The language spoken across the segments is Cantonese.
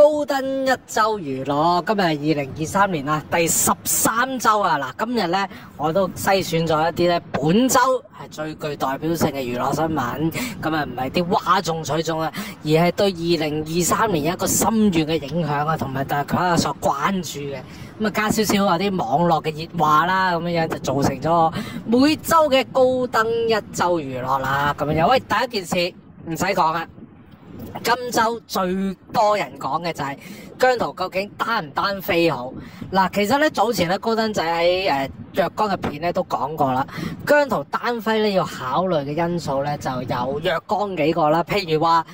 高登一周娛樂，今日係2023年啦，第13周啊！嗱，今日咧我都篩選咗一啲咧本周係最具代表性嘅娛樂新聞，咁啊唔係啲嘩眾取寵啊，而係對2023年一個深遠嘅影響啊，同埋大家所關注嘅，咁啊加少少有啲網絡嘅熱話啦，咁樣就造成咗每周嘅高登一周娛樂啦，咁樣。喂，第一件事唔使講啊！今周最多人講嘅就係姜濤究竟單唔單飛好嗱，其實咧早前咧高登仔喺若干嘅片咧都講過啦，姜濤單飛咧要考慮嘅因素咧就有若干幾個啦，譬如話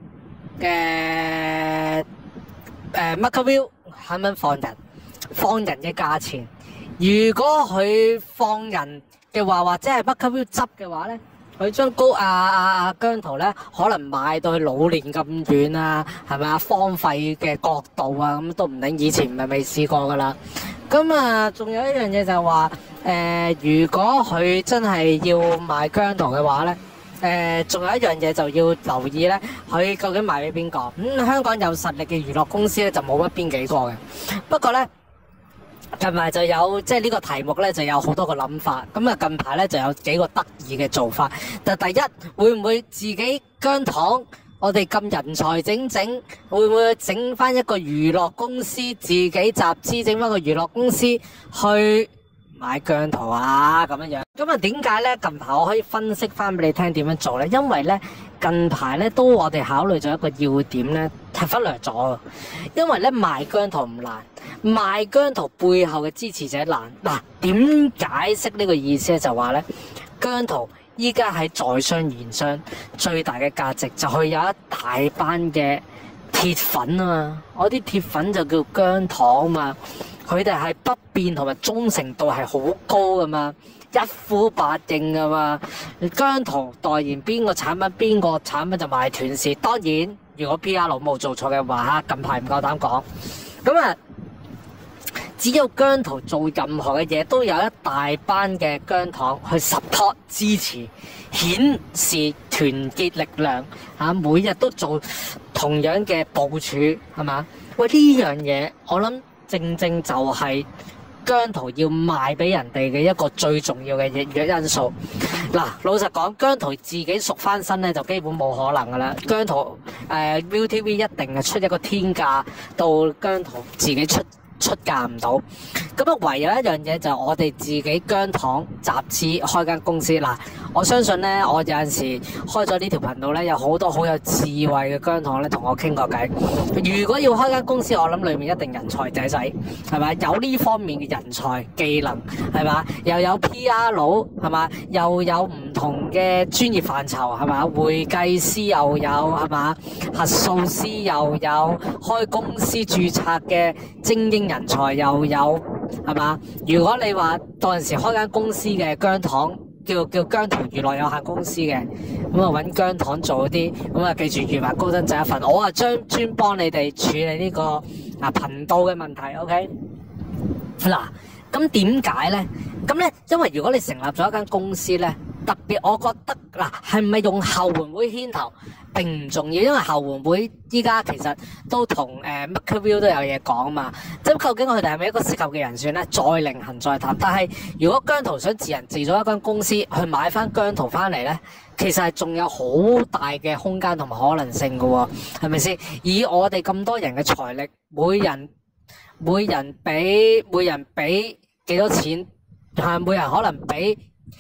MakerVille 肯唔肯放人嘅價錢，如果佢放人嘅話，或者係MakerVille執嘅話咧。佢將姜濤咧，可能買到去老年咁遠啊，係咪啊？荒廢嘅角度啊，咁都唔定。以前唔係未試過噶啦。咁啊，仲有一樣嘢就係話，如果佢真係要買姜濤嘅話咧，仲有一樣嘢就要留意咧，佢究竟賣俾邊個？香港有實力嘅娛樂公司咧，就冇乜邊幾個嘅。不過咧。近排就有即係呢個題目咧，就有好多個諗法。咁啊，近排咧就有幾個得意嘅做法。但第一，會唔會自己姜糖？我哋咁人才整，會唔會整翻一個娛樂公司，自己集資整翻個娛樂公司去買姜濤啊？咁樣樣。咁啊，點解咧？近排我可以分析翻俾你聽點樣做咧？因為咧近排咧都我哋考慮咗一個要點咧，係忽略咗。因為咧賣姜濤唔難。賣姜濤背後嘅支持者難嗱，點解釋呢個意思咧？就話咧，姜濤依家喺在商言商最大嘅價值就係有一大班嘅鐵粉啊嘛，我啲鐵粉就叫姜糖啊嘛，佢哋係不變同埋忠誠度係好高噶嘛，一呼百應噶嘛，姜濤代言邊個產品就賣斷市。當然，如果 PR 冇做錯嘅話，近排唔夠膽講，咁啊。只有姜濤做任何嘅嘢，都有一大班嘅姜糖去 support 支持，顯示團結力量嚇，每日都做同樣嘅部署，係嘛？喂，呢樣嘢我諗正就係姜濤要賣俾人哋嘅一個最重要嘅因素。嗱，老實講，姜濤自己贖翻身咧，就基本冇可能噶啦。姜濤ViuTV 一定係出一個天價，到姜濤自己出價唔到，咁啊唯有一樣嘢就係我哋自己姜糖集資開間公司嗱，我相信咧，我有陣時開咗呢條頻道咧，有好多好有智慧嘅姜糖咧同我傾過偈。如果要開間公司，我諗裏面一定人才仔，係咪？有呢方面嘅人才技能，係嘛？又有 PR 佬，係嘛？又有唔同嘅專業範疇，係嘛？會計師又有，係嘛？核數師又有，開公司註冊嘅精英人才又有，係嘛？如果你話到陣時開間公司嘅姜糖，叫姜濤娛樂有限公司嘅，咁啊揾姜糖做啲，咁啊記住預埋高登仔一份，我啊專幫你哋處理呢個頻道嘅問題 ，OK？ 嗱，咁點解咧？咁咧，因為如果你成立咗一間公司咧，特別我覺得嗱，係唔係用後援會牽頭並唔重要，因為後援會依家其實都同MakerVille 都有嘢講嘛。咁究竟佢哋係咪一個適合嘅人選咧？再另行再談。但係如果姜濤想自人自咗一間公司去買翻姜濤翻嚟咧，其實係仲有好大嘅空間同埋可能性嘅喎，係咪先？以我哋咁多人嘅財力，每人俾幾多錢？每人可能俾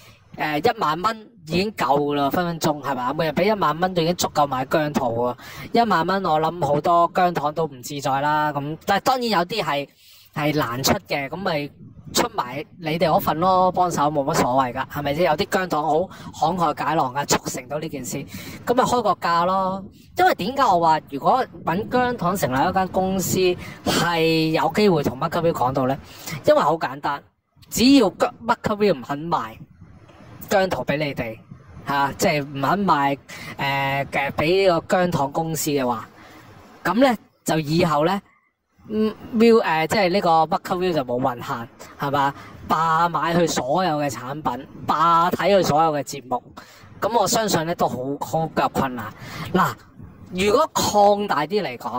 1萬蚊已經夠啦，分鐘係嘛？每人俾1萬蚊就已經足夠買姜濤啊！1萬蚊我諗好多姜糖都唔自在啦。咁但係當然有啲係難出嘅，咁咪出埋你哋嗰份咯，幫手冇乜所謂㗎，係咪先？有啲姜糖好慷慨解囊啊，促成到呢件事，咁咪開個價咯。因為點解我話如果揾姜糖成立一間公司係有機會同MakerVille講到咧？因為好簡單。只要MakerVille唔肯賣姜濤俾你哋即係唔肯賣俾呢個姜糖公司嘅話，咁咧就以後咧即係呢個MakerVille就冇運行，係嘛？霸買佢所有嘅產品，霸睇佢所有嘅節目，咁我相信咧都好困難。嗱，如果擴大啲嚟講，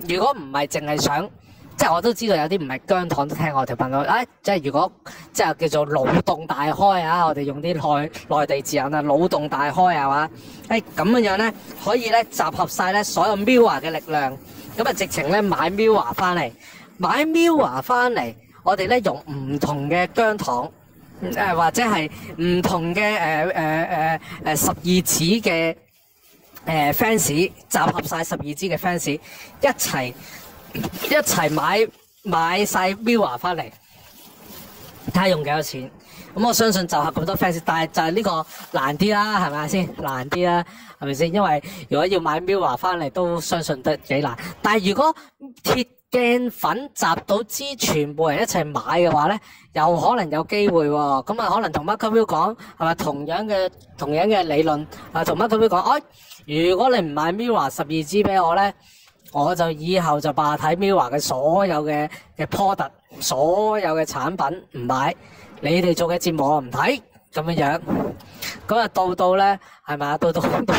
如果唔係淨係想，即係我都知道有啲唔係姜糖都聽我條頻道，即係如果即係叫做腦洞大開啊，我哋用啲內地字眼啊，腦洞大開係嘛？咁樣咧，可以咧集合晒咧所有 MIRROR 嘅力量，咁啊直情咧買 MIRROR 翻嚟，買 MIRROR 翻嚟，我哋咧用唔同嘅姜糖，或者係唔同嘅十二指嘅fans， 集合晒十二支嘅 fans 一齊買晒 MIRROR 翻嚟，睇下用幾多錢。咁我相信集合咁多 fans， 但係就係呢個難啲啦，係咪先？難啲啦，係咪先？因為如果要買 MIRROR 翻嚟，都相信得幾難。但係如果鐵鏡粉集到支全部人一齊買嘅話咧，又可能有機會喎。咁啊，可能同 Marco Will 講係咪同樣嘅理論啊？同 Marco Will 講，如果你唔買 MIRROR 12支俾我咧，我就以後就罷睇 MIRROR 嘅所有嘅 product， 所有嘅產品唔買，你哋做嘅節目我唔睇，咁樣。咁啊到咧係咪啊？到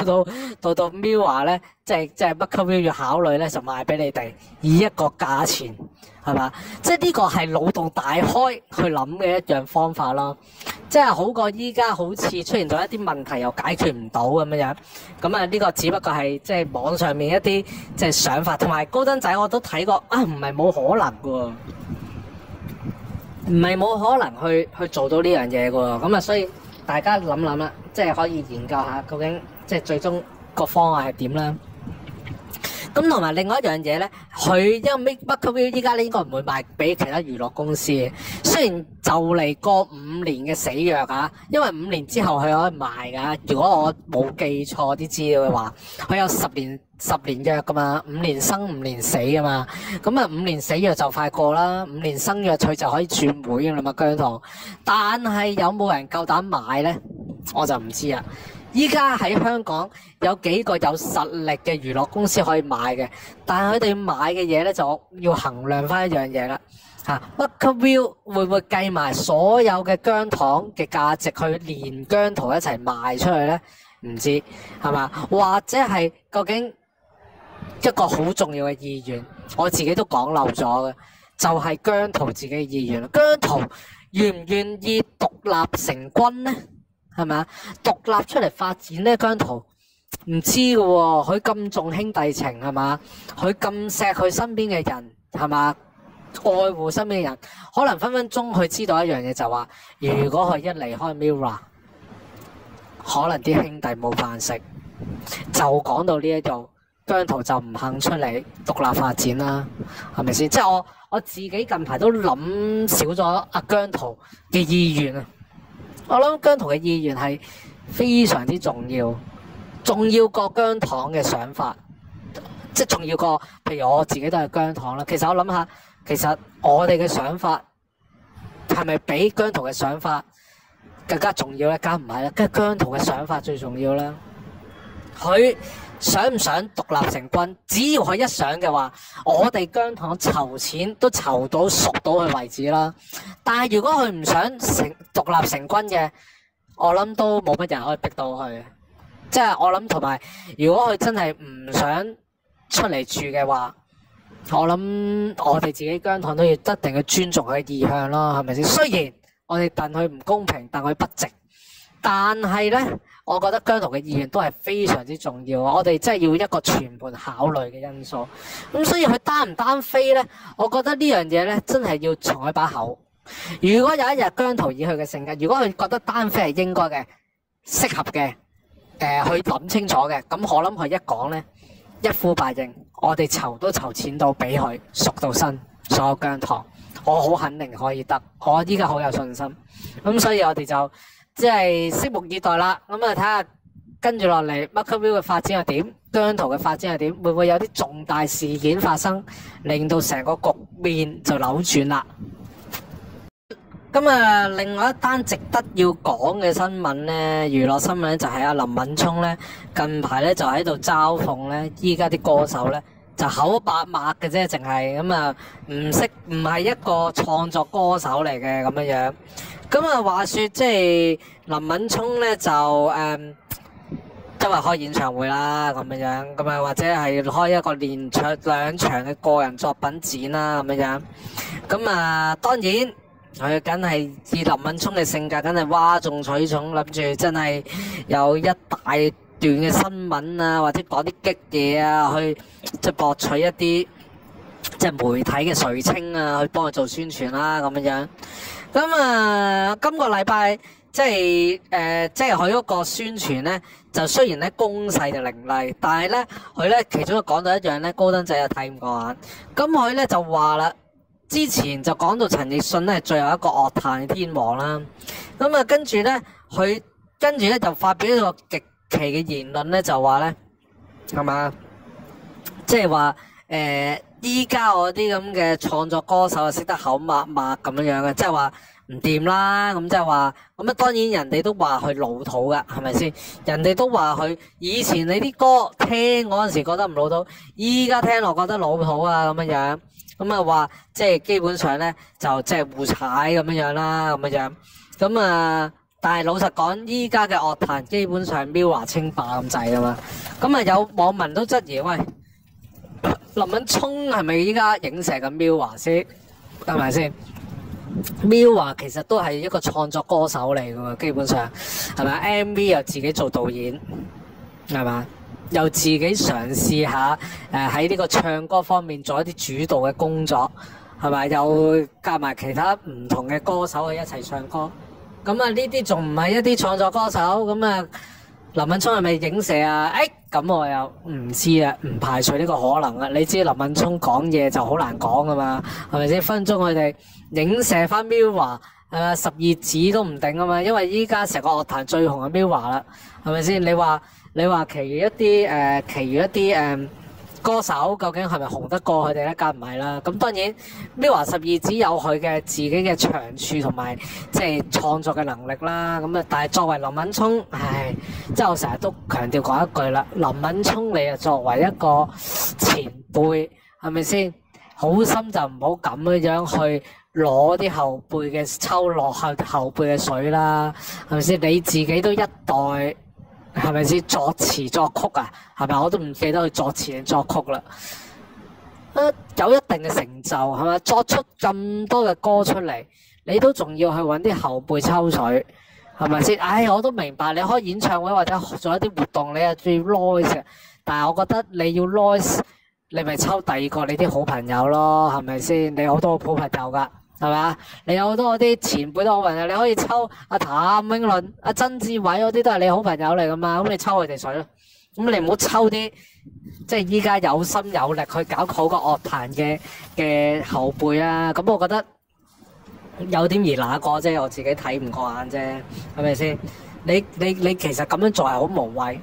MIRROR 咧，即係 Marco Will 要考慮咧，就賣俾你哋，以一個價錢係嘛？即係呢個係腦洞大開去諗嘅一樣方法咯。即係好過依家好似出現咗一啲問題又解決唔到咁樣。咁啊呢個只不過係即係網上面一啲即係想法，同埋高登仔我都睇過啊，唔係冇可能㗎，唔係冇可能去做到呢樣嘢㗎。咁啊，所以大家諗諗啦，即係可以研究下究竟即係最終個方案係點啦。咁同埋另外一樣嘢咧，佢因為 Marco Will 依家咧應該唔會賣俾其他娛樂公司嘅。雖然就嚟過5年嘅死約啊，因為5年之後佢可以賣㗎。如果我冇記錯啲資料嘅話，佢有10年約㗎嘛，5年生5年死㗎嘛。咁啊5年死約就快過啦，5年生約佢就可以轉會㗎啦嘛，姜糖。但係有冇人夠膽買咧？我就唔知啦。依家喺香港有幾個有實力嘅娛樂公司可以買嘅，但係佢哋買嘅嘢咧就要衡量翻一樣嘢啦。Marco Will 會唔會計埋所有嘅姜糖嘅價值去連姜濤一齊賣出去咧？唔知係嘛？或者係究竟一個好重要嘅意願，我自己都講漏咗嘅，就係姜濤自己嘅意願。姜濤願唔願意獨立成軍咧？係咪啊？獨立出嚟發展咧，姜濤唔知㗎喎，佢咁重兄弟情係嘛？佢咁錫佢身邊嘅人係嘛？愛護身邊嘅人，可能分分鐘佢知道一樣嘢就話，如果佢一離開 MIRROR， 可能啲兄弟冇飯食。就講到呢一度，姜濤就唔肯出嚟獨立發展啦，係咪先？即係我自己近排都諗少咗阿姜濤嘅意願啊！我諗姜濤嘅意願係非常之重要，重要過姜糖嘅想法，即係重要過，譬如我自己都係姜糖啦。其實我諗下，其實我哋嘅想法係咪比姜濤嘅想法更加重要咧？梗唔係啦，梗係姜濤嘅想法最重要啦。佢想唔想獨立成軍？只要佢一想嘅話，我哋姜糖籌錢都籌到熟到佢為止啦。但係如果佢唔想獨立成軍嘅，我諗都冇乜人可以逼到佢。即係我諗，同埋如果佢真係唔想出嚟住嘅話，我諗我哋自己姜糖都要一定要尊重佢嘅意向咯，係咪先？雖然我哋戥佢唔公平，戥佢不值，但係咧，我覺得姜濤嘅意願都係非常之重要。我哋真係要一個全盤考慮嘅因素。咁所以佢單唔單飛咧？我覺得呢樣嘢咧，真係要從佢把口。如果有一日姜濤以佢嘅性格，如果佢覺得單飛係應該嘅、適合嘅，去諗清楚嘅，咁我諗佢一講咧，一呼百應，我哋籌都籌錢到俾佢熟到身，所有姜糖，我好肯定可以得，我依家好有信心。咁所以我哋就即係拭目以待啦。咁啊睇下跟住落嚟 Marco Will 嘅發展係點，姜濤嘅發展係點，會唔會有啲重大事件發生，令到成個局面就扭轉啦？咁啊，另外一單值得要講嘅新聞咧，娛樂新聞咧就係阿林敏聰咧，近排咧就喺度嘲諷咧，依家啲歌手咧就口白抹嘅啫，淨係咁啊，唔係一個創作歌手嚟嘅咁樣樣。咁啊，話說即係林敏聰咧就周圍開演唱會啦咁樣，咁啊或者係開一個連場2場嘅個人作品展啦咁樣。咁啊當然佢梗係以林敏聰嘅性格，梗係嘩眾取寵，諗住真係有一大段嘅新聞啊，或者講啲激嘢啊，去即係博取一啲即係媒體嘅垂青啊，去幫佢做宣傳啦咁樣。咁啊，今個禮拜即係佢嗰個宣傳咧，就雖然咧攻勢就凌厲，但係咧佢咧其中講到一樣咧，高登仔又睇唔過眼。咁佢咧就話啦，之前就講到陳奕迅咧係最後一個樂壇天王啦。咁啊，跟住咧就發表一個極其嘅言論咧，就話咧係嘛，即係話依家我啲咁嘅創作歌手啊，識得口抹抹咁樣嘅，即係話唔掂啦。咁即係話咁啊，當然人哋都話佢老土噶，係咪先？人哋都話佢以前你啲歌聽嗰陣時覺得唔老土，依家聽落覺得老土啊咁樣。咁啊話即係基本上咧就即係互踩咁樣啦咁樣。咁啊，但係老實講，依家嘅樂壇基本上 MIRROR 稱霸咁滯啊嘛。咁啊有網民都質疑，喂，林敏聰係咪依家影射緊 MIRROR 先？係咪先？MIRROR 其實都係一個創作歌手嚟㗎喎，基本上係咪 MV 又自己做導演，係嘛？又自己嘗試下喺呢個唱歌方面做一啲主導嘅工作，係咪？又加埋其他唔同嘅歌手去一齊唱歌，咁啊呢啲仲唔係一啲創作歌手？咁啊林敏聰係咪影射啊？咁我又唔知啊，唔排除呢個可能啊。你知林敏聰講嘢就好難講噶嘛，係咪先？分鐘佢哋影射翻 MIRROR 十二指都唔定啊嘛，因為依家成個樂壇最紅嘅 MIRROR 啦，係咪先？你話其餘一啲歌手究竟係咪紅得過佢哋咧？梗唔係啦。咁當然 MIRROR 十二指有佢嘅自己嘅長處同埋即係創作嘅能力啦。咁啊，但係作為林敏聰，即係我成日都強調講一句啦，林敏聰你啊作為一個前輩，係咪先？好心就唔好咁樣去攞啲後輩嘅抽落後輩嘅水啦，係咪先？你自己都一代。係咪先作詞作曲啊？係咪？我都唔記得佢作詞定作曲啦。有一定嘅成就係咪？作出咁多嘅歌出嚟，你都仲要去揾啲後輩抽水，係咪先？我都明白你開演唱會或者做一啲活動，你係最 noise 嘅。但係我覺得你要 noise，你咪抽第二個你啲好朋友咯，係咪先？你好多好朋友㗎。係嘛？你有好多嗰啲前輩都好朋友，你可以抽阿譚詠麟、阿曾志偉嗰啲都係你好朋友嚟噶嘛？咁你抽佢哋水咯。咁你唔好抽啲即係依家有心有力去搞好個樂壇嘅後輩啊！咁我覺得有點而那個啫，我自己睇唔過眼啫，係咪先？你其實咁樣做係好無謂，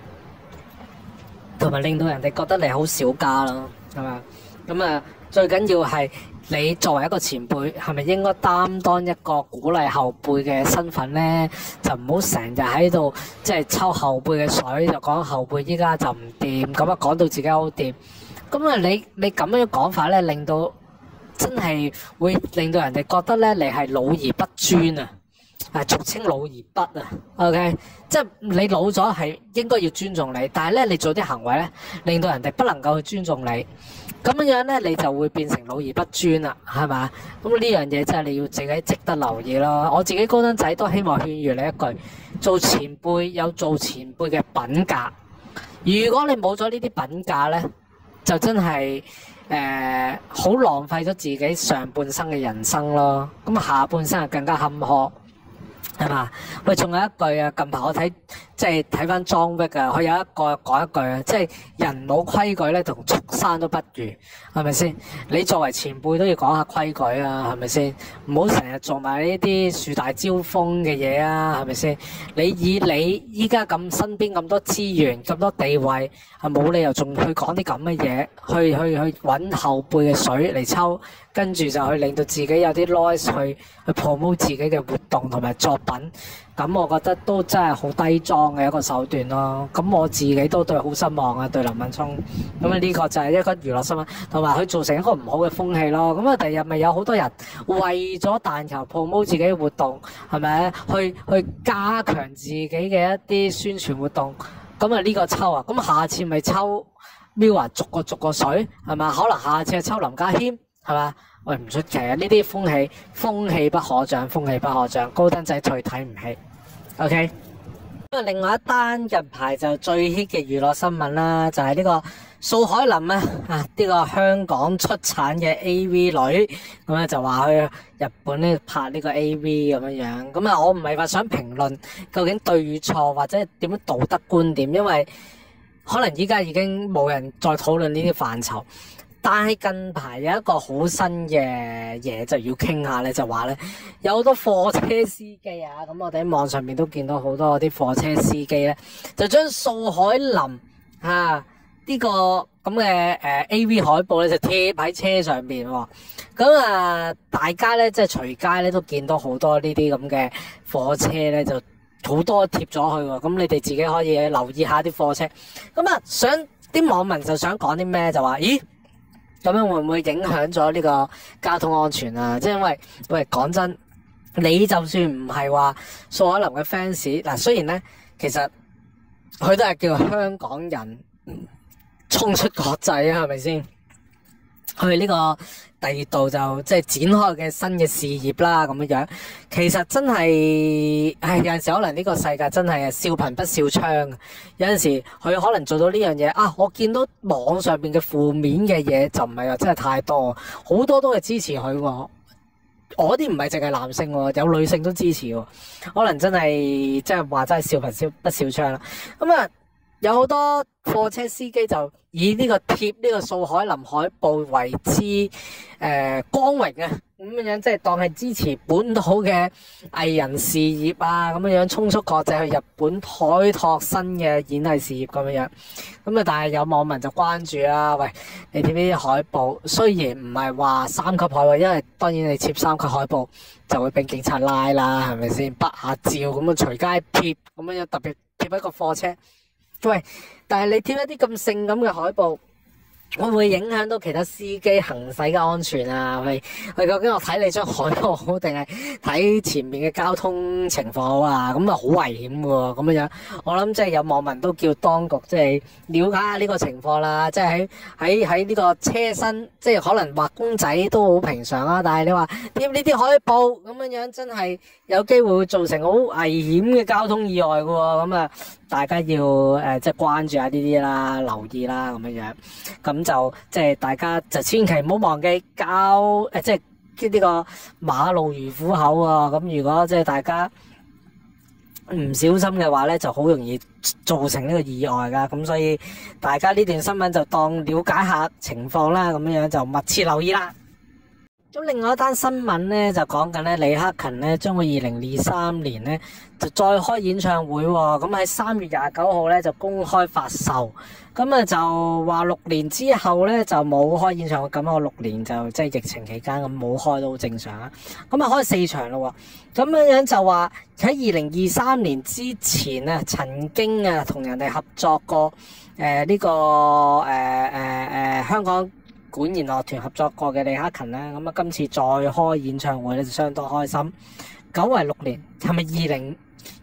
同埋令到人哋覺得你好小家咯，係嘛？咁啊，最緊要係。你作為一個前輩，係咪應該擔當一個鼓勵後輩嘅身份呢？就唔好成日喺度即係抽後輩嘅水，就講後輩依家就唔掂，咁啊講到自己好掂。咁啊，你咁樣講法呢，令到真係會令到人哋覺得呢，你係老而不尊啊！俗稱老而不啊 ，OK， 即係你老咗係應該要尊重你，但係呢，你做啲行為呢，令到人哋不能夠去尊重你。咁樣咧，你就會變成老而不尊啦，係嘛？咁呢樣嘢真係你要自己值得留意咯。我自己高登仔都希望勸喻你一句：做前輩有做前輩嘅品格。如果你冇咗呢啲品格咧，就真係好浪費咗自己上半生嘅人生咯。咁下半生就更加坎坷。係嘛？喂，仲有一句啊！近排我睇翻John Wick啊，佢有一個講一句啊，即係人冇規矩咧，同畜生都不如，係咪先？你作為前輩都要講下規矩啊，係咪先？唔好成日做埋呢啲樹大招風嘅嘢啊，係咪先？你以你依家咁身邊咁多資源、咁多地位，係冇理由仲去講啲咁嘅嘢，去揾後輩嘅水嚟抽，跟住就去令到自己有啲 noise 去 promote 自己嘅活動同埋作品，咁我覺得都真係好低裝嘅一個手段咯。咁我自己都對好失望啊，對林敏聰。咁啊呢個就係一個娛樂新聞，同埋佢造成一個唔好嘅風氣咯。咁啊第日咪有好多人為咗但求 promote 自己嘅活動，係咪？去加強自己嘅一啲宣傳活動。 咁啊呢個抽啊，咁下次咪抽 MIRROR 逐個水係嘛？可能下次係抽林家謙係嘛？喂，唔出奇啊！呢啲風氣不可長，風氣不可長，高登仔最睇唔起。OK， 咁啊，另外一單近排就最 hit 嘅娛樂新聞啦，就係呢個素海霖啊，呢個香港出產嘅 AV 女，咁咧就話去日本咧拍呢個 AV 咁樣。咁啊，我唔係話想評論究竟對與錯或者點樣道德觀點，因為可能依家已經冇人再討論呢啲範疇。但係近排有一個好新嘅嘢就要傾下咧，就話咧有好多貨車司機啊，咁我哋喺網上面都見到好多啲貨車司機咧，就將素海霖呢個咁嘅AV 海報咧就貼喺車上邊喎。咁啊，大家咧即係隨街咧都見到好多呢啲咁嘅貨車咧，就好多貼咗去喎。咁你哋自己可以留意下啲貨車。咁啊，啲網民就想講啲咩？就話咦？咁樣會唔會影響咗呢個交通安全啊？即係因為喂，講真，你就算唔係話素海霖嘅 fans， 嗱，雖然咧其實佢都係叫香港人衝出國際啊，係咪先？去呢個第二度就即係展開嘅新嘅事業啦，咁樣。其實真係，有陣時可能呢個世界真係笑貧不笑娼。有陣時佢可能做到呢樣嘢啊，我見到網上邊嘅負面嘅嘢就唔係話真係太多，好多都係支持佢喎。我啲唔係淨係男性喎，有女性都支持喎。可能真係即係話真係笑貧不笑娼啦。咁啊，有好多貨車司機就以呢個貼呢個素海霖海報為之光榮啊，咁樣即係當係支持本土嘅藝人事業啊，咁樣衝出國際去日本開拓新嘅演藝事業咁樣。咁啊，但係有網民就關注啦，喂，你貼呢啲海報，雖然唔係話3級海報，因為當然你貼3級海報就會俾警察拉啦，係咪先？拍下照咁啊，隨街貼咁樣，特別貼一個貨車。喂，但係你貼一啲咁性感嘅海報，會唔會影響到其他司機行駛嘅安全啊？喂，究竟我睇你張海報好定係睇前面嘅交通情況好啊？咁啊好危險喎，咁樣我諗即係有網民都叫當局即係了解下呢個情況啦。即係喺呢個車身，即係可能畫公仔都好平常啊，但係你話貼呢啲海報咁樣真係有機會造成好危險嘅交通意外嘅喎。咁啊，大家要即係關注下呢啲啦，留意啦，咁樣。咁就即係大家就千祈唔好忘記即係呢個馬路如虎口啊！咁如果即係大家唔小心嘅話咧，就好容易造成呢個意外噶。咁所以大家呢段新聞就當了解下情況啦，咁樣就密切留意啦。咁另外一單新聞咧就講緊咧李克勤咧將會2023年咧就再開演唱會喎。咁喺3月29號咧就公開發售。咁啊就話6年之後咧就冇開演唱會。咁我6年就即係疫情期間咁冇開都好正常啊。咁啊開4場咯喎。咁樣就話喺2023年之前啊曾經啊同人哋合作過呢個香港管弦樂團合作過嘅李克勤啦，咁啊今次再開演唱會咧就相當開心。久違6年，係咪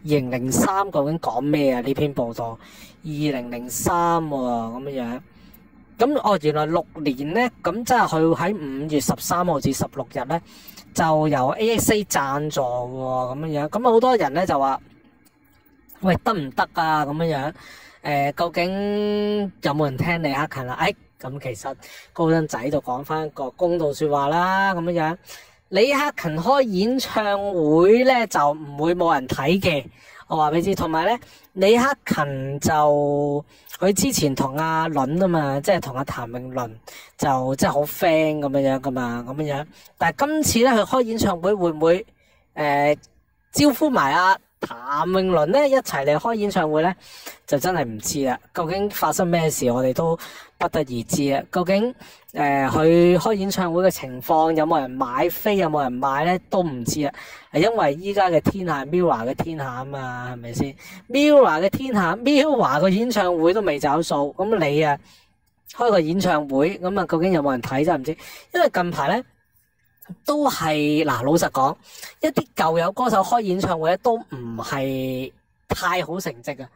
2003？究竟講咩啊？呢篇報道2003喎，咁樣。咁原來6年咧，咁即係佢喺5月13號至16日咧，就由 AXA 贊助喎，咁樣。咁好多人咧就話：喂，得唔得啊？咁樣。究竟有冇人聽李克勤啊？咁其實高登仔就講翻個公道說話啦，咁樣。李克勤開演唱會咧就唔會冇人睇嘅，我話俾你知。同埋咧，李克勤就佢之前同阿倫啊嘛，即係同阿譚詠麟就即係好 friend 咁樣噶嘛，咁樣。但係今次咧佢開演唱會會唔會招呼埋阿譚詠麟咧一齊嚟開演唱會咧，就真係唔知啦。究竟發生咩事，我哋都不得而知啊。究竟佢開演唱會嘅情況有冇人買飛，有冇人買咧，都唔知啊。因為依家嘅天下 MIRROR 嘅天下啊嘛，係咪先 MIRROR 嘅天下 MIRROR 個演唱會都未找數，咁你啊開個演唱會，咁啊究竟有冇人睇真係唔知。因為近排咧都係嗱，老實講，一啲舊有歌手開演唱會咧都唔係太好成績啊。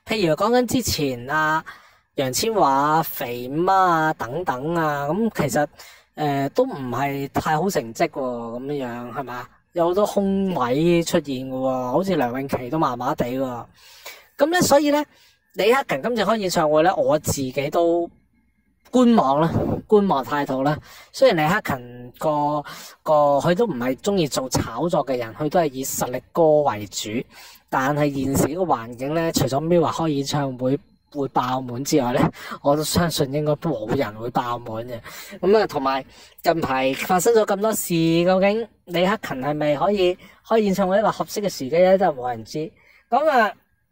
譬如講緊之前楊千嬅啊、肥媽啊等等啊，咁其實都唔係太好成績喎，咁樣係咪？有好多空位出現嘅喎，好似梁詠琪都麻麻地喎。咁咧，所以咧，李克勤今次開演唱會咧，我自己都觀望態度啦。雖然李克勤佢都唔係中意做炒作嘅人，佢都係以實力歌為主。但係現時個環境咧，除咗 MIRROR 開演唱會會爆滿之外咧，我都相信應該冇人會爆滿嘅。咁啊，同埋近排發生咗咁多事，究竟李克勤係咪可以開演唱會一個合適嘅時機咧？真係冇人知。咁啊，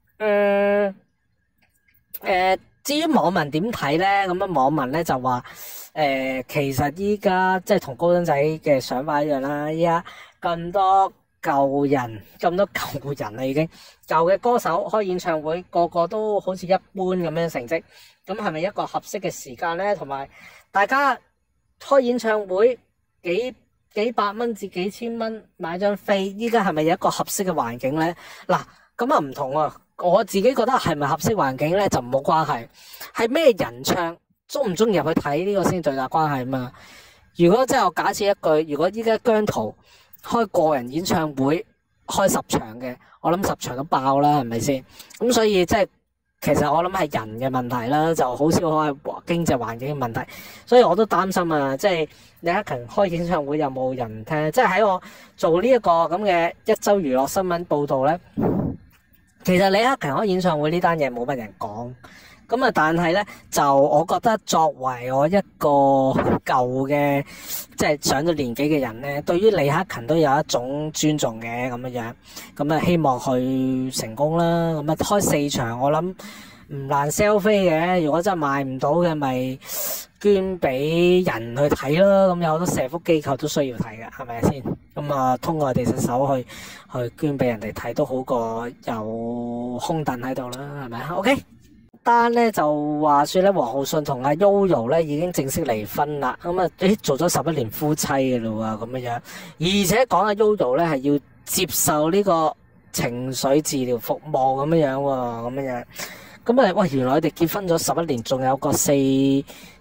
至於網民點睇咧？咁啊，網民咧就話其實依家即係同高登仔嘅想法一樣啦。依家咁多舊人啦，已經舊嘅歌手開演唱會，個個都好似一般咁樣成績，咁係咪一個合適嘅時間咧？同埋大家開演唱會幾百蚊至幾千蚊買張飛，依家係咪有一個合適嘅環境咧？嗱，咁啊唔同啊，我自己覺得係咪合適環境咧就冇關係，係咩人唱，中唔中意入去睇呢個先最大關係啊嘛。如果即係我假設一句，如果依家姜濤開個人演唱會開10場嘅，我諗10場都爆啦，係咪先？咁所以即係其實我諗係人嘅問題啦，就好少開經濟環境嘅問題，所以我都擔心啊！即係李克勤開演唱會有冇人聽？即係喺我做呢一個咁嘅一週娛樂新聞報導咧，其實李克勤開演唱會呢單嘢冇乜人講。咁啊，但係咧就我覺得作為我一個舊嘅即係上咗年紀嘅人咧，對於李克勤都有一種尊重嘅咁樣。咁啊，希望佢成功啦。咁啊，開4場我諗唔難 sell 飛嘅。如果真係賣唔到嘅，咪捐俾人去睇咯。咁有好多社福機構都需要睇嘅，係咪先？咁啊，通過我哋隻手去捐俾人哋睇，都好過有空凳喺度啦，係咪啊？OK。單咧就話說咧，王浩信同阿 Yoyo 咧已經正式離婚啦。咁啊，做咗11年夫妻嘅咯喎，咁樣。而且講阿 Yoyo 咧係要接受呢個情緒治療服務咁樣喎，咁樣。咁啊，喂，原來佢哋結婚咗11年，仲有個幾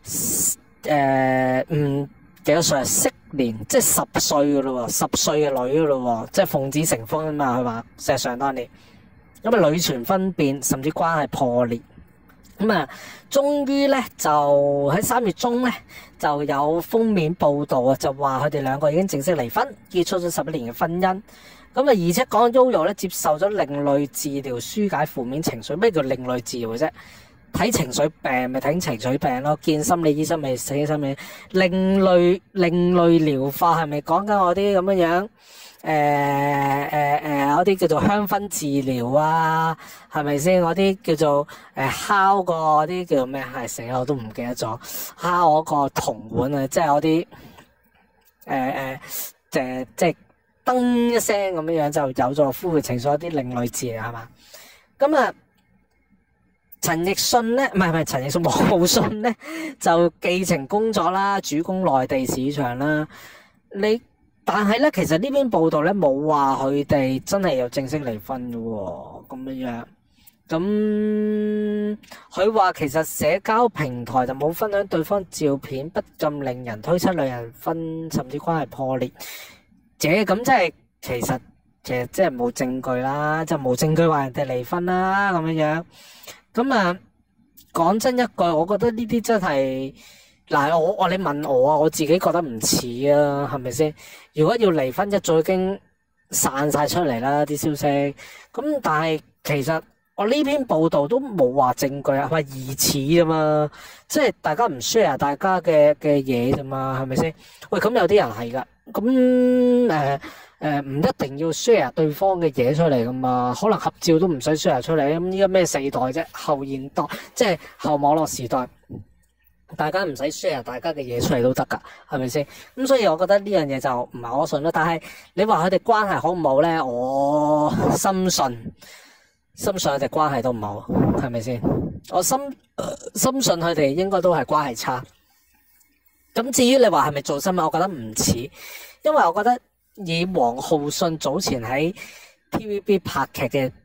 多歲啊？適年，即係10歲嘅咯喎，10歲嘅女嘅咯喎，即係奉子成婚啊嘛，佢話事實上當年。咁啊，女傳婚變，甚至關係破裂。咁啊，終於咧就喺3月中咧就有封面報道啊，就話佢哋兩個已經正式離婚，結束咗11年嘅婚姻。咁啊，而且講 Yoyo 咧接受咗另類治療，紓解負面情緒。咩叫另類治療嘅啫？睇情緒病咪睇情緒病咯，見心理醫生咪睇心理。另類療法係咪講緊我啲咁樣？嗰啲叫做香薰治療啊，係咪先？嗰啲叫做敲個嗰啲叫做咩？係死我都唔記得咗。敲我個銅碗啊，即係嗰啲即係噔一聲咁樣就有咗呼籲情緒，一啲另類治療係嘛？咁啊，陳奕迅咧，唔係陳奕迅，王浩信咧就寄情工作啦，主攻內地市場啦。但係咧，其實呢篇報道咧冇話佢哋真係有正式離婚嘅喎，咁樣。咁佢話其實社交平台就冇分享對方照片，不禁令人推測兩人分，甚至關係破裂。咁即係其實即係冇證據啦，就冇證據話人哋離婚啦，咁樣。咁啊，講真一句，我覺得呢啲真係。嗱，你問我啊，我自己覺得唔似啊，係咪先？如果要離婚，一早已經散晒出嚟啦啲消息。咁但係其實我呢篇報道都冇話證據啊，話疑似啊嘛，即係大家唔 share 大家嘅嘢啫嘛，係咪先？喂，咁有啲人係噶，咁唔一定要 share 對方嘅嘢出嚟噶嘛，可能合照都唔使 share 出嚟。咁依家咩世代啫？後現代，即係後網絡時代。大家唔使 share 大家嘅嘢出嚟都得噶，係咪先？咁所以我覺得呢樣嘢就唔係可信咯。但係你話佢哋關係好唔好咧？我深信佢哋關係都唔好，係咪先？我深信佢哋應該都係關係差。咁至於你話係咪做新聞，我覺得唔似，因為我覺得以王浩信早前喺 TVB 拍劇嘅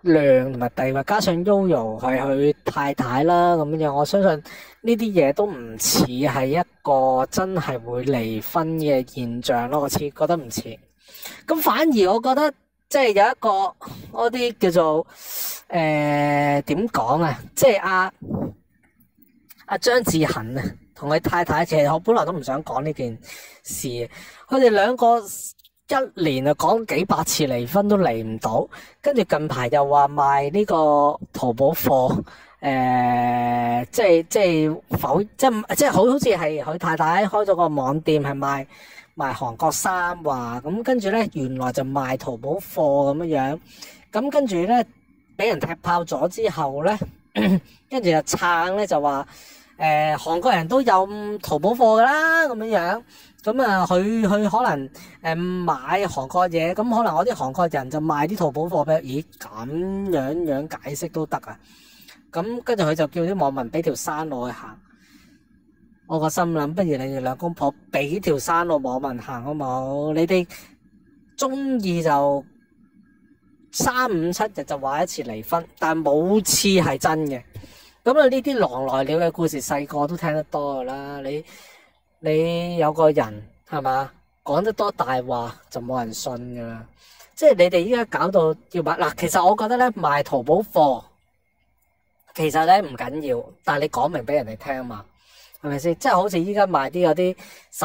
量同埋地位，加上 Yoyo 係佢太太啦咁樣，我相信呢啲嘢都唔似係一個真係會離婚嘅現象咯。我覺得唔似。咁反而我覺得即係有一個嗰啲叫做點講啊，即係阿張志恒啊，同佢太太，其實我本來都唔想講呢件事，佢哋兩個一年啊講幾百次離婚都離唔到，跟住近排又話賣呢個淘寶貨，即係好似係佢太太開咗個網店係賣韓國衫話，咁跟住咧原來就賣淘寶貨咁樣，咁跟住咧俾人踢炮咗之後咧，跟住就撐咧就話韓國人都有淘寶貨噶啦咁樣。咁啊，佢可能買韓國嘢，咁可能我啲韓國人就賣啲淘寶貨俾佢。咦，咁樣解釋都得啊？咁跟住佢就叫啲網民俾條山路去行。我個心諗，不如你哋兩公婆俾條山路網民行好冇？你哋中意就3、5、7日就話一次離婚，但冇次係真嘅。咁啊，呢啲狼來了嘅故事，細個都聽得多噶啦。你有個人係嘛講得多大話就冇人信噶啦，即係你哋依家搞到要賣嗱，其實我覺得咧賣淘寶貨其實咧唔緊要，但係你講明俾人哋聽嘛，係咪先？即係好似依家賣啲嗰啲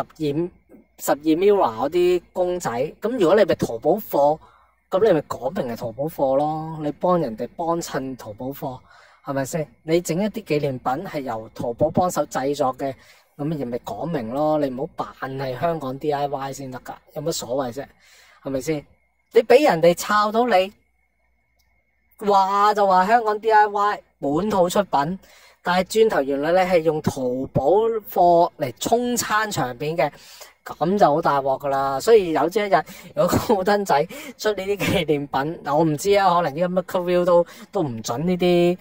12 Mirror 嗰啲公仔，咁如果你咪淘寶貨，咁你咪講明係淘寶貨咯，你幫人哋幫襯淘寶貨，係咪先？你整一啲紀念品係由淘寶幫手製作嘅。咁咪講明咯，你唔好扮係香港 DIY 先得噶，有乜所謂啫？係咪先？你俾人哋抄到你話就話香港 DIY 本土出品，但係轉頭原來你係用淘寶貨嚟沖餐場面嘅，咁就好大鑊噶啦。所以有朝一日有個高登仔出呢啲紀念品，我唔知啊，可能依家乜 Markerville 都唔準呢啲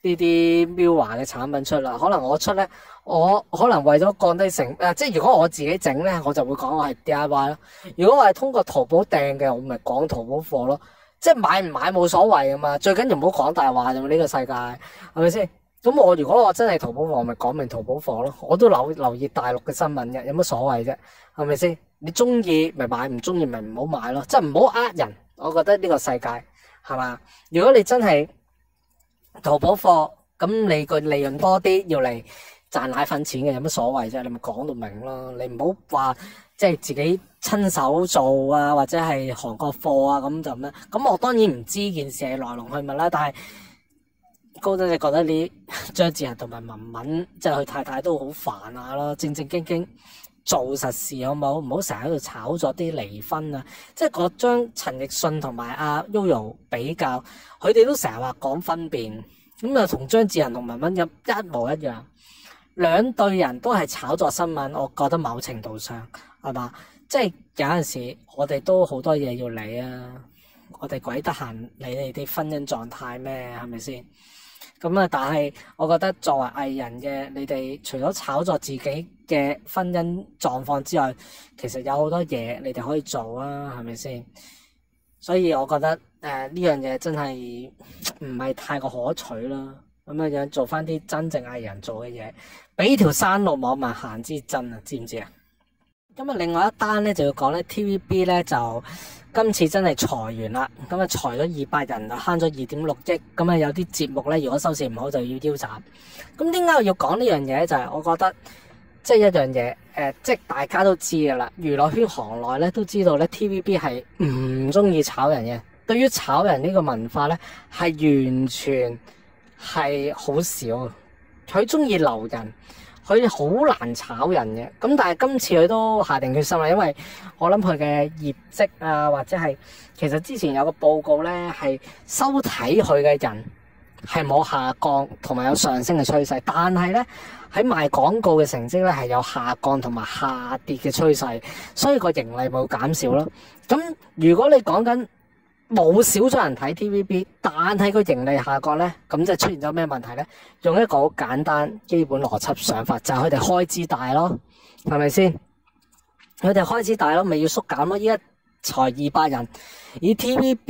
Mirror嘅產品出啦。可能我出咧。我可能為咗降低即係如果我自己整咧，我就會講我係 DIY 咯。如果我係通過淘寶訂嘅，我咪講淘寶貨咯。即係買唔買冇所謂噶嘛，最緊要唔好講大話啫嘛。呢個世界係咪先？咁如果我真係淘寶貨，我咪講明淘寶貨咯。我都留意大陸嘅新聞嘅，有乜所謂啫？係咪先？你中意咪買，唔中意咪唔好買咯。即係唔好呃人。我覺得呢個世界係嘛？如果你真係淘寶貨，咁你個利潤多啲，要嚟賺奶粉錢嘅，有乜所謂啫？你咪講到明咯，你唔好話即係自己親手做啊，或者係韓國貨啊咁就咩？咁我當然唔知件事係來龍去脈啦，但係高登就覺得呢張智霖同埋文文即係佢太太都好煩啊咯，正正經經做實事好冇？唔好成日喺度炒作啲離婚啊！即係嗰張陳奕迅同埋阿 Yoyo 比較，佢哋都成日話講分辨，咁啊同張智霖同文文一模一樣。兩隊人都係炒作新聞，我覺得某程度上係嘛，即係有陣時我哋都好多嘢要理啊，我哋鬼得閒理你哋婚姻狀態咩？係咪先？咁啊，但係我覺得作為藝人嘅你哋，除咗炒作自己嘅婚姻狀況之外，其實有好多嘢你哋可以做啊，係咪先？所以我覺得呢樣嘢真係唔係太過可取啦。咁樣做翻啲真正藝人做嘅嘢，俾條山路網民行之真啊，知唔知啊？咁啊，另外一單咧就要講咧 TVB 咧就今次真係裁員啦，咁啊裁咗200人，就慳咗2.6億，咁啊有啲節目咧如果收視唔好就要腰斬。咁點解我要講呢樣嘢？就係我覺得即係一樣嘢，即係大家都知噶啦，娛樂圈行內咧都知道咧 TVB 係唔中意炒人嘅，對於炒人呢個文化咧係完全係好少，佢中意留人，佢好難炒人嘅。咁但係今次佢都下定決心啦，因為我諗佢嘅業績啊，或者係其實之前有個報告咧，係收睇佢嘅人係冇下降，同埋有上升嘅趨勢。但係咧喺賣廣告嘅成績咧係有下降同埋下跌嘅趨勢，所以個盈利冇減少咯。咁如果你講緊冇少咗人睇 TVB， 但係個盈利下降咧，咁就出現咗咩問題咧？用一個好簡單基本邏輯想法，就係佢哋開支大咯，係咪先？佢哋開支大咯，咪要縮減咯。依家裁200人，以 TVB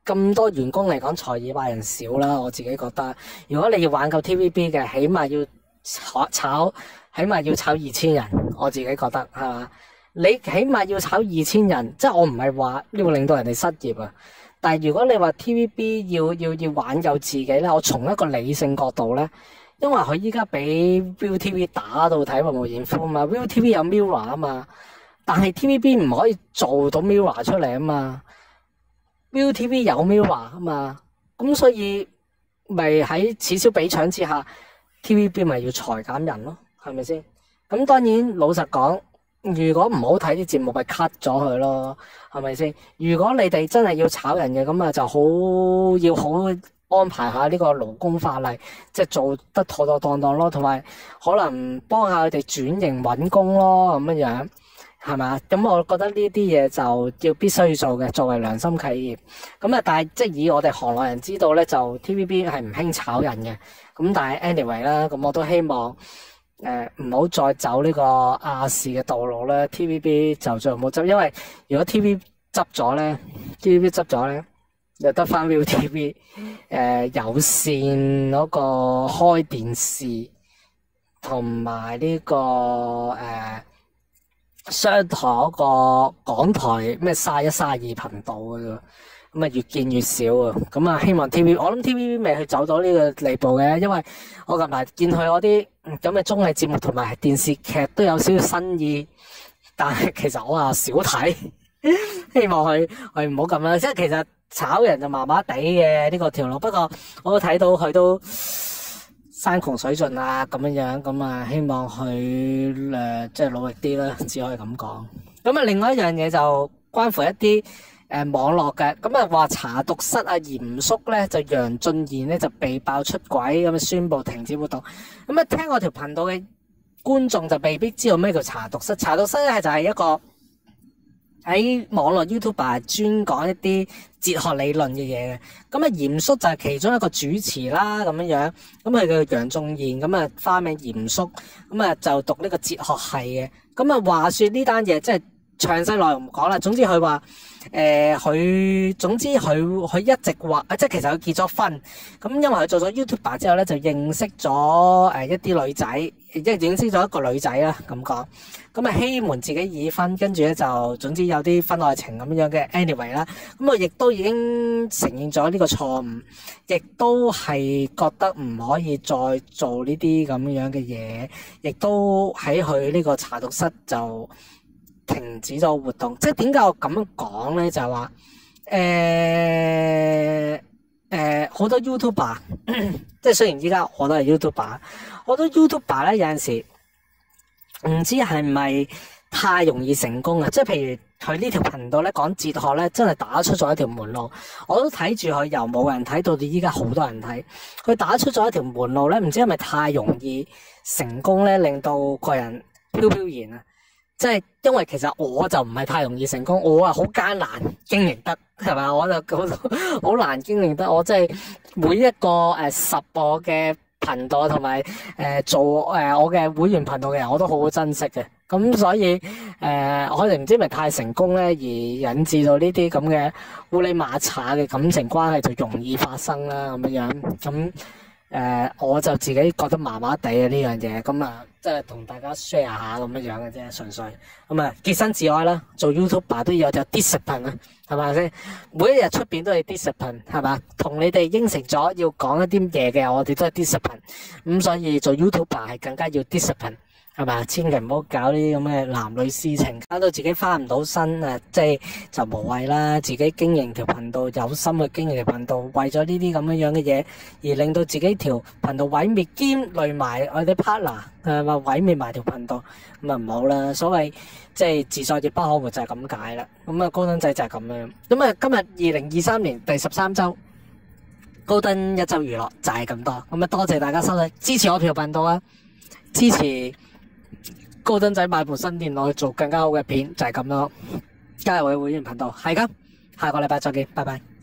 咁多員工嚟講，財以壞人少啦。我自己覺得，如果你要挽救 TVB 嘅，起碼要起碼要炒2000人。我自己覺得係嘛？你起碼要炒2000人，即係我唔係話呢會令到人哋失業啊。但係如果你話 TVB 要挽救自己咧，我從一個理性角度咧，因為佢依家俾 ViuTV 打到體無完膚啊嘛，ViuTV 有 Mirror 啊嘛，但係 TVB 唔可以做到 Mirror 出嚟啊嘛，ViuTV 有 Mirror 啊嘛，咁所以咪喺此消彼長之下 ，TVB 咪要裁減人咯，係咪先？咁當然老實講。如果唔好睇啲節目，咪 cut 咗佢咯，係咪先？如果你哋真係要炒人嘅，咁啊就要好安排下呢個勞工法例，即係做得妥妥當當咯，同埋可能幫下佢哋轉型揾工咯，咁樣係咪？咁我覺得呢啲嘢就要必須要做嘅，作為良心企業。咁啊，但係即係以我哋行內人知道咧，就 TVB 係唔興炒人嘅。咁但係 anyway 啦，咁我都希望。唔好再走呢個亞視嘅道路啦 TVB 就最冇執，因為如果 TVB 執咗咧，又得翻 ViuTV 有線嗰個開電視同埋呢個商台嗰個港台咩31、32頻道嘅啫。咁啊越見越少啊！咁啊希望 TV， 我諗 TVB 未去走到呢個地步嘅，因為我近排見佢嗰啲咁嘅綜藝節目同埋電視劇都有少少新意，但係其實我啊少睇，希望佢唔好咁啦。即係其實炒人就麻麻地嘅呢個條路，不過我都睇到佢都山窮水盡啊咁樣，咁啊希望佢即係努力啲啦，只可以咁講。咁啊另外一樣嘢就關乎一啲。網絡嘅咁啊，話查毒室啊，嚴叔咧就楊俊賢咧就被爆出軌，咁啊宣布停止活動。咁啊，聽我條頻道嘅觀眾就未必知道咩叫查毒室。查毒室咧就係一個喺網絡 YouTuber 專講一啲哲學理論嘅嘢嘅。咁啊，嚴叔就係其中一個主持啦，咁樣。咁佢叫楊俊賢，咁啊花名嚴叔，咁啊就讀呢個哲學系嘅。咁啊，話說呢單嘢即係。詳細內容唔講啦，總之佢話佢一直話即係其實佢結咗婚，咁因為佢做咗 YouTuber 之後咧，就認識咗一啲女仔，即係認識咗一個女仔啦咁講，咁啊欺瞞自己已婚，跟住咧就總之有啲婚外情咁樣嘅 anyway 啦，咁我亦都已經承認咗呢個錯誤，亦都係覺得唔可以再做呢啲咁樣嘅嘢，亦都喺佢呢個查毒室就停止咗活動。即係點解我咁樣講咧？就係話好多 YouTuber 即係雖然依家我都係 YouTuber， 好多 YouTuber 咧有陣時唔知係咪太容易成功啊！即係譬如佢呢條頻道咧講哲學咧，真係打出咗一條門路。我都睇住佢由冇人睇到依家好多人睇，佢打出咗一條門路咧，唔知係咪太容易成功咧，令到個人飄飄然啊！即係因為其實我就唔係太容易成功，我啊好艱難經營得，係咪？我就好難經營得，我即係每一個10我嘅頻道同埋做我嘅會員頻道嘅人，我都好好珍惜嘅。咁所以我哋唔知係咪太成功咧，而引致到呢啲咁嘅烏哩馬查嘅感情關係就容易發生啦，咁樣咁。我就自己覺得麻麻地啊呢樣嘢，咁啊即係同大家 share 下咁樣嘅啫，純粹咁啊潔身自愛啦，做 YouTuber 都要有 discipline 啊，係咪先？每一日出邊都係 discipline， 係嘛？同你哋應承咗要講一啲嘢嘅，我哋都係 discipline， 咁所以做 YouTuber 係更加要 discipline。係嘛？千祈唔好搞呢啲咁嘅男女私情，搞到自己翻唔到身啊！即係就無謂啦。自己經營條頻道，有心去經營條頻道，為咗呢啲咁樣嘅嘢，而令到自己條頻道毀滅兼累埋我哋 partner， 係嘛？毀滅埋條頻道，咁啊唔好啦。所謂即係自在亦不可活就係咁解啦。咁啊高登仔就係咁樣。咁啊今日2023年第13週高登一週娛樂就係咁多。咁啊多謝大家收睇，支持我條頻道啊！支持高登仔買部新電腦去做更加好嘅片，就係咁咯。加入我嘅會員頻道，係咁，下個禮拜再見，拜拜。